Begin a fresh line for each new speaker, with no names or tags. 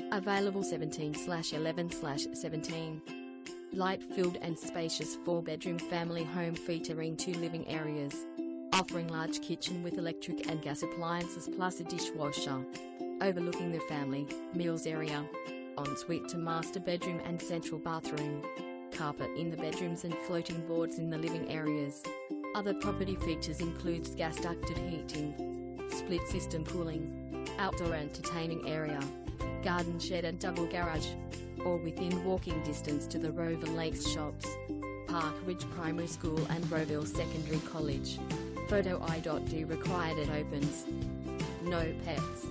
Available 17/11/17. Light-filled and spacious 4-bedroom family home featuring 2 living areas. Offering large kitchen with electric and gas appliances plus a dishwasher. Overlooking the family meals area. Ensuite to master bedroom and central bathroom. Carpet in the bedrooms and floating boards in the living areas. Other property features includes gas ducted heating, split system cooling, outdoor entertaining area, garden shed and double garage, or within walking distance to the Rowville Lakes shops, Park Ridge Primary School and Rowville Secondary College. Photo I.D required. It opens. No pets.